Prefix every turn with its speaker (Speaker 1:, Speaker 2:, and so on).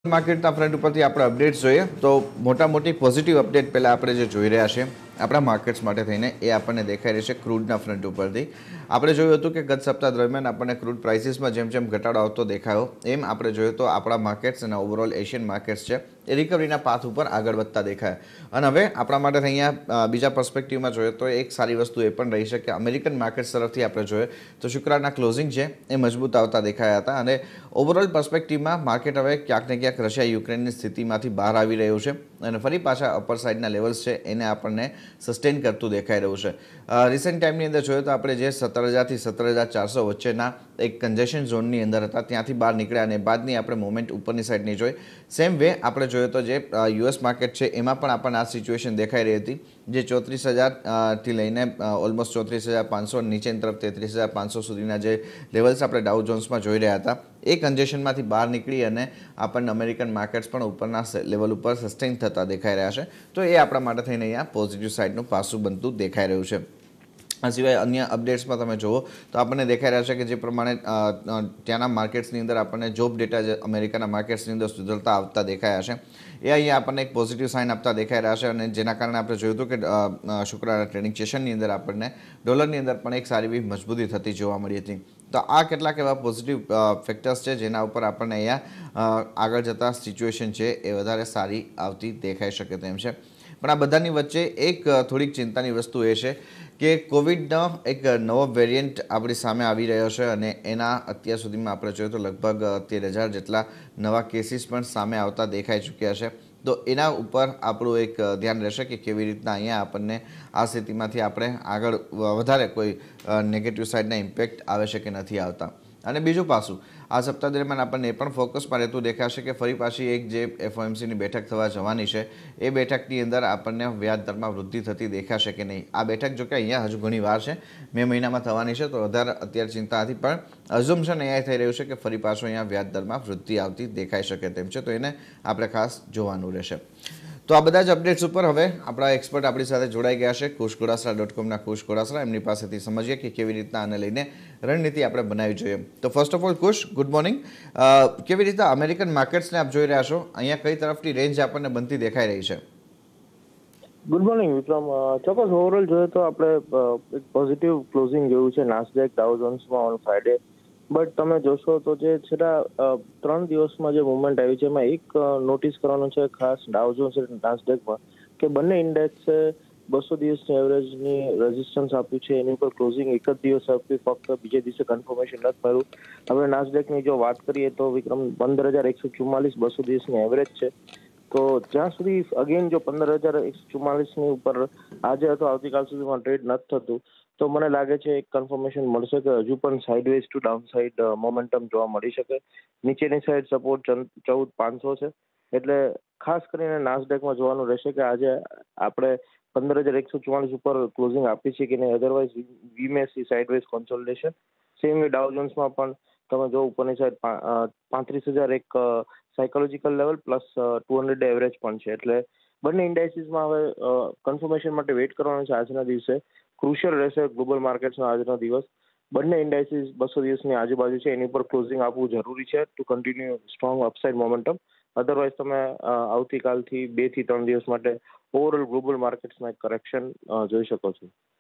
Speaker 1: માર્કેટના front ઉપરથી આપણે updates જોઈએ તો મોટા મોટી પોઝિટિવ અપડેટ પહેલાં આપણે જે જોઈ રહ્યા છીએ આપણા માર્કેટ્સ માટે થઈને એ આપણને દેખાઈ રહી છે ક્રૂડના ફ્રન્ટ ઉપરથી. આપણે જોયું હતું કે ગત સપ્તાહ દરમિયાન આપણને ક્રૂડ પ્રાઇસીસમાં જેમ જેમ ઘટાડો આવતો દેખાયો એમ આપણે જોયું તો આપણા માર્કેટ્સ અને ઓવરઓલ એશિયન માર્કેટ્સ છે એ રિકવરીના પાથ ઉપર આગળ વધતા દેખાય. અને હવે આપણા માટે અહીંયા બીજા પર્સપેક્ટિવમાં જોઈએ તો એક સારી વસ્તુ એ પણ રહી છે કે અમેરિકન માર્કેટ્સ તરફથી આપણે જોઈએ તો શુક્રવારના ક્લોઝિંગ છે એ મજબૂત આવતા દેખાયા હતા અને ઓવરઓલ પર્સપેક્ટિવમાં માર્કેટ હવે ક્યાંક ને ક્યાંક રશિયા યુક્રેનની સ્થિતિમાંથી બહાર આવી રહ્યું છે અને ફરી પાછા અપર સાઇડના લેવલ્સ છે એને આપણને સસ્ટેન કરતું દેખાઈ રહ્યું છે. રિસન્ટ ટાઈમની અંદર જોઈએ તો આપણે જે 17,000 થી 17,400 વચ્ચેના એક કન્જેશન ઝોનની અંદર હતા ત્યાંથી બહાર નીકળ્યા અને બાદની આપણે મોમેન્ટ ઉપરની સાઈડની જોઈ. સેમ વે આપણે જોઈએ તો જે યુએસ માર્કેટ છે એમાં પણ આપણને આ સિચ્યુએશન દેખાઈ રહી હતી જે 34,000 થી લઈને ઓલમોસ્ટ 34,500 નીચેની તરફ 33,500 સુધીના જે લેવલ્સ આપણે ડાઉ જોન્સમાં જોઈ રહ્યા હતા એ કન્જેશનમાંથી બહાર નીકળી અને આપણને અમેરિકન માર્કેટ્સ પણ ઉપરના લેવલ ઉપર સસ્ટેન થતા દેખાઈ રહ્યા છે. તો એ આપણા માટે થઈને અહીંયા પોઝિટિવ સાઇડનું પાસું બનતું દેખાઈ રહ્યું છે. આ સિવાય અન્ય અપડેટ્સમાં તમે જુઓ તો આપણને દેખાઈ રહ્યા છે કે જે પ્રમાણે ત્યાંના માર્કેટ્સની અંદર આપણને જોબ ડેટા જે અમેરિકાના માર્કેટ્સની અંદર સુધરતા આવતા દેખાયા છે એ અહીંયા આપણને એક પોઝિટિવ સાઇન આપતા દેખાઈ રહ્યા છે અને જેના કારણે આપણે જોયું હતું કે શુક્રવારના ટ્રેડિંગ સેશનની અંદર આપણને ડોલરની અંદર પણ એક સારી એવી મજબૂતી થતી જોવા મળી હતી. તો આ કેટલાક એવા પોઝિટિવ ફેક્ટર્સ છે જેના ઉપર આપણને અહીંયા આગળ જતા સિચ્યુએશન છે એ વધારે સારી આવતી દેખાઈ શકે તેમ છે. પણ આ બધાની વચ્ચે એક થોડીક ચિંતાની વસ્તુ એ છે કે કોવિડનો એક નવો વેરિયન્ટ આપણી સામે આવી રહ્યો છે અને એના અત્યાર સુધીમાં આપણે જોઈએ તો લગભગ 13,000 જેટલા નવા કેસીસ પણ સામે આવતા દેખાઈ ચૂક્યા છે. તો એના ઉપર આપણું એક ધ્યાન રહેશે કે કેવી રીતના અહીંયા આપણને આ સ્થિતિમાંથી આપણે આગળ વધારે કોઈ નેગેટિવ સાઇડના ઇમ્પેક્ટ આવે છે કે નથી આવતા. અને બીજું પાસું આ સપ્તાહ દરમિયાન આપણને એ પણ ફોકસમાં રહેતું દેખાશે કે ફરી પાછી એક જે FOMCની બેઠક થવા જવાની છે એ બેઠકની અંદર આપણને વ્યાજ દરમાં વૃદ્ધિ થતી દેખાશે કે નહીં. આ બેઠક જો કે અહીંયા હજુ ઘણી વાર છે, મે મહિનામાં થવાની છે તો વધારે અત્યારે ચિંતા નથી પણ અઝમ્પશન અહીંયા થઈ રહ્યું છે કે ફરી પાછું અહીંયા વ્યાજ દરમાં વૃદ્ધિ આવતી દેખાઈ શકે તેમ છે. તો એને આપણે ખાસ જોવાનું રહેશે. તો આ બધા જ અપડેટ્સ ઉપર હવે આપણા એક્સપર્ટ આપણી સાથે જોડાઈ ગયા છે kushgodasra.comના કુશ ગોડાસરા. એમની પાસેથી સમજીએ કે કેવી રીતના આને લઈને રણનીતિ આપણે બનાવવી જોઈએ. તો first of all Kush, good morning. કેવી રીતના અમેરિકન માર્કેટ્સને આપ જોઈ રહ્યા છો, અહીંયા કઈ તરફથી રેન્જ આપણને બનતી દેખાઈ રહી છે?
Speaker 2: Good morning Vikram. ચોક્કસ ઓવરઓલ જોઈએ તો આપણે એક પોઝિટિવ ક્લોઝિંગ જોયું છે નાસ્ડેક ડાઉ જોન્સમાં ઓન ફ્રાઈડે. બટ તમે જોશો તો જે છેલ્લા 3 દિવસમાં જે મુવમેન્ટ આવી છે એમાં એક નોટિસ કરવાનું છે ખાસ ડાઉ જોન્સ અને નાસ્ડેકમાં કે બંને ઇન્ડેક્સે 200 દિવસની એવરેજની રેઝિસ્ટન્સ આપ્યું છે. એની ઉપર ક્લોઝિંગ એક જ દિવસ આપ્યું, ફક્ત બીજે દિવસે કન્ફર્મેશન નથી મળ્યું. હવે નાસ્ડેકની જો વાત કરીએ તો વિક્રમ 15,144 200 દિવસની એવરેજ છે. તો જ્યાં સુધી અગેન જો 15,144ની ઉપર આજે અથવા આવતીકાલ સુધીમાં ટ્રેડ નથી થતું તો મને લાગે છે એક કન્ફર્મેશન મળશે કે હજુ પણ sideways to down side momentum જોવા મળી શકે. નીચેની સાઈડ સપોર્ટ 14,500 છે. એટલે ખાસ કરીને નાસ્ડેકમાં જોવાનું રહેશે કે આજે આપણે 15,144 ઉપર ક્લોઝિંગ આપી છે કે નહીં, otherwise we may see sideways consolidation. Same way Dow જોન્સમાં પણ તમે જો ઉપરની સાઈડ 35,000 એક સાયકોલોજીકલ લેવલ પ્લસ 200 એવરેજ પણ છે. એટલે બંને ઇન્ડાઇસીસમાં હવે કન્ફર્મેશન માટે વેઇટ કરવાનું છે. આજના દિવસે ક્રુશિયલ રહેશે ગ્લોબલ માર્કેટ્સનો આજનો દિવસ. બંને ઇન્ડાઇસીસ 200 દિવસની આજુબાજુ છે, એની ઉપર ક્લોઝિંગ આપવું જરૂરી છે to continue strong upside momentum. Otherwise તમે આવતીકાલથી 2 થી 3 દિવસ માટે ઓવરઓલ ગ્લોબલ માર્કેટ્સમાં એક કરેક્શન જોઈ શકો છો.